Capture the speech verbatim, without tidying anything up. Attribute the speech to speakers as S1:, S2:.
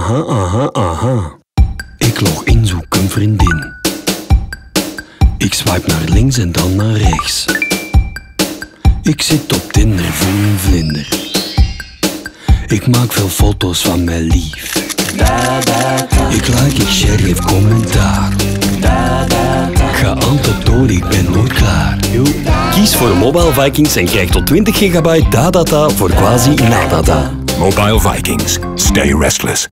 S1: aha, aha, aha. Ik log in, zoek een vriendin. Ik swipe naar links en dan naar rechts. Ik zit op Tinder, voel een vlinder. Ik maak veel foto's van mijn lief. Ik like, ik share, geef commentaar. Ga altijd door, ik ben nooit klaar. Kies voor Mobile Vikings en krijg tot twintig gigabyte data voor quasi nada.
S2: Mobile Vikings. Stay restless.